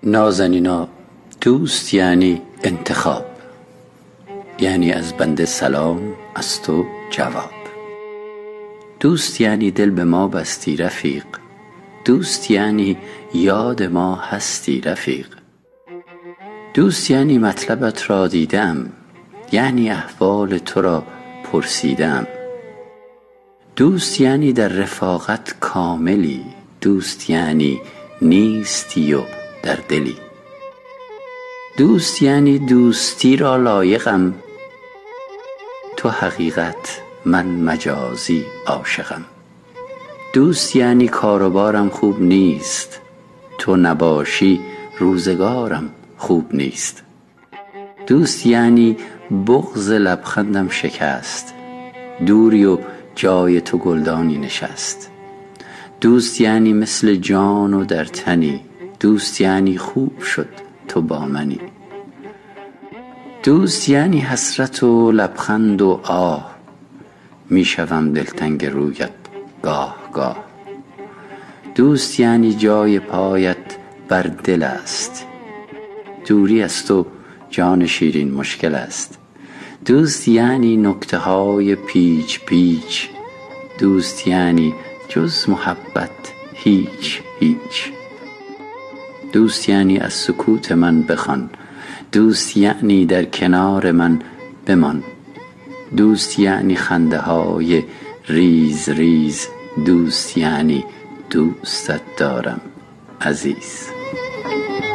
نازنینا، دوست یعنی انتخاب، یعنی از بنده سلام، از تو جواب. دوست یعنی دل به ما بستی رفیق، دوست یعنی یاد ما هستی رفیق. دوست یعنی مطلبت را دیدم، یعنی احوال تو را پرسیدم. دوست یعنی در رفاقت کاملی، دوست یعنی نیستی و در دلی. دوست یعنی دوستی را لایقم، تو حقیقت من مجازی عاشقم. دوست یعنی کار و بارم خوب نیست، تو نباشی روزگارم خوب نیست. دوست یعنی بغض لبخندم شکست، دوری و جای تو گلدانی نشست. دوست یعنی مثل جان و در تنی، دوست یعنی خوب شد تو با منی. دوست یعنی حسرت و لبخند و آه، می شوم دلتنگ رویت گاه گاه. دوست یعنی جای پایت بر دل است، دوری از تو جان شیرین مشکل است. دوست یعنی نکته های پیچ پیچ، دوست یعنی جز محبت هیچ هیچ. دوست یعنی از سکوت من بخوان، دوست یعنی در کنار من بمان. دوست یعنی خنده های ریز ریز، دوست یعنی دوستت دارم عزیز.